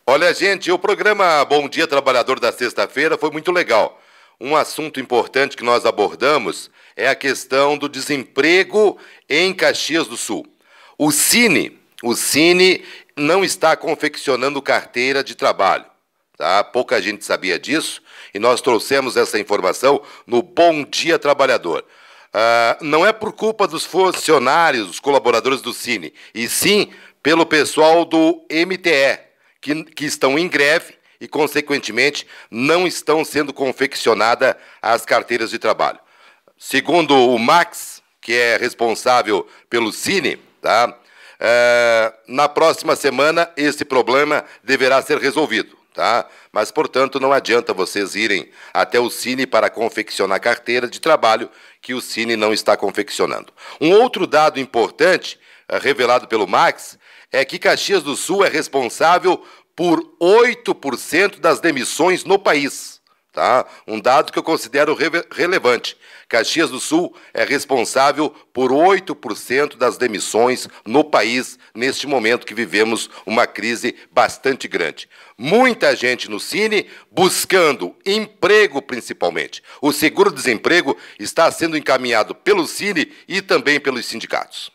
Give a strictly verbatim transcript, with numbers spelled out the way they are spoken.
Olha, gente, o programa Bom Dia Trabalhador da sexta-feira foi muito legal. Um assunto importante que nós abordamos é a questão do desemprego em Caxias do Sul. O Cine, o Cine não está confeccionando carteira de trabalho, tá? Pouca gente sabia disso e nós trouxemos essa informação no Bom Dia Trabalhador. Ah, não é por culpa dos funcionários, dos colaboradores do Cine, e sim pelo pessoal do M T E, que, que estão em greve e, consequentemente, não estão sendo confeccionadas as carteiras de trabalho. Segundo o Max, que é responsável pelo Cine, tá? É, na próxima semana esse problema deverá ser resolvido, tá? Mas, portanto, não adianta vocês irem até o Cine para confeccionar carteira de trabalho que o Cine não está confeccionando. Um outro dado importante, é, revelado pelo Max, é que Caxias do Sul é responsável por oito por cento das demissões no país. Tá? Um dado que eu considero re relevante. Caxias do Sul é responsável por oito por cento das demissões no país, neste momento que vivemos uma crise bastante grande. Muita gente no Cine buscando emprego, principalmente. O seguro-desemprego está sendo encaminhado pelo Cine e também pelos sindicatos.